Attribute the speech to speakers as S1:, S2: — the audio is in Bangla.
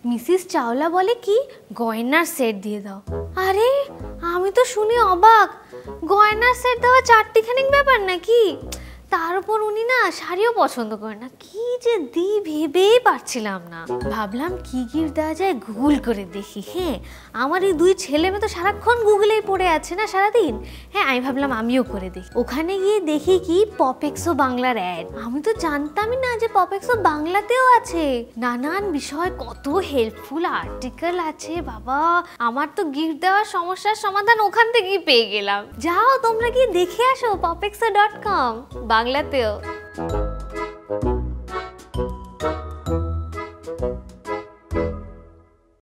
S1: মিসেস চাওলা বলে কি গয়নার সেট দিয়ে দাও। আরে আমি তো শুনে অবাক, গয়নার সেট দেওয়া চারটিখানিক ব্যাপার নাকি? তার উপর উনি না শাড়িও পছন্দ করেন না। কি যে দিই ভেবেই পারছিলাম না। ভাবলাম কি গিফট দেওয়া যায় গুগল করে দেখি। হ্যাঁ, আমার এই দুই ছেলে মেয়ে তো সারাক্ষণ গুগলেই পড়ে আছে না সারাদিন। হ্যাঁ, আমি ভাবলাম আমিও করে দেখি। ওখানে গিয়ে দেখি কি POPxo বাংলার অ্যাড। আমি তো জানতামই না যে POPxo বাংলাতেও আছে। নানান বিষয় কত হেল্পফুল আর্টিকেল আছে। বাবা, আমার তো গিফট দেওয়ার সমস্যার সমাধান ওখান থেকেই পেয়ে গেলাম। যাও তোমরা গিয়ে দেখে আসো POPxo.com বাংলাতেও।